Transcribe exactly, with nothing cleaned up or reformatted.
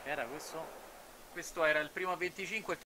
Era questo? Questo era il primo a venticinque.